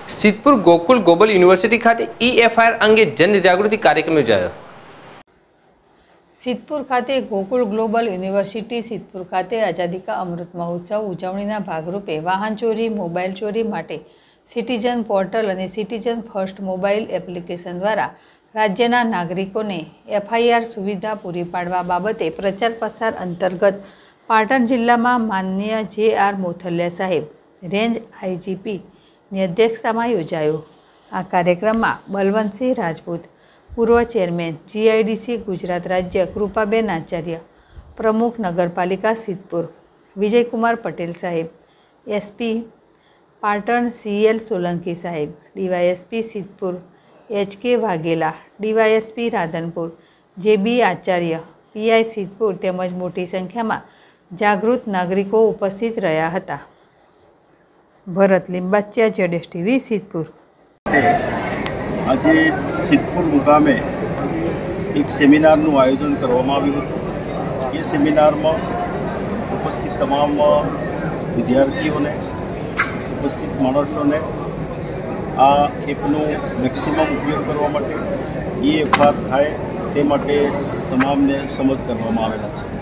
Siddhpur Gokul global university खाते EFIR अंगे जनजागृति कार्यक्रम योजायो। सिद्धपुर खाते गोकुल ग्लोबल यूनिवर्सिटी सिद्धपुर खाते आजादी का अमृत महोत्सव उजवણીના ભાગરૂપે વાહન ચોરી, મોબાઈલ ચોરી માટે સિટીઝન પોર્ટલ અને સિટીઝન ફર્સ્ટ મોબાઈલ એપ્લિકેશન દ્વારા રાજ્યના નાગરિકોને FIR સુવિધા પૂરી પાડવા બાબતે પ્રચાર પ્રસાર અંતર્ગત પાટણ જિલ્લામાં માનનીય JR મોથલિયા સાહેબ રેન્જ IGP ની અધ્યક્ષતામાં યોજાયો। આ કાર્યક્રમમાં બલવંતસિંહ રાજપૂત, પૂર્વ ચેરમેન GIDC गुजरात राज्य कृपाबेन आचार्य, प्रमुख नगरपालिका सिद्धपुर विजयकुमार पटेल साहेब, SP पाटण CL सोलंकी साहेब, DYSP Siddhpur HK Vaghela, DYSP Radhanpur JB आचार्य, PI सिद्धपुर तेमज मोटी संख्या में जागृत नागरिको उपस्थित रह्या हता। भरत लिंबाचिया ZSTV सिद्धपुर। आज सिद्धपुर मुकामे एक सेमिनारનું आयोजन કરવામાં આવ્યું હતું। ये सेमिनार में उपस्थित तमाम विद्यार्थीओं ने उपस्थित माणसों ने आ एपनो मैक्सिमम उपयोग करवा माटे EFIR थाय ते माटे तमामने समज करवामां आवेला छे।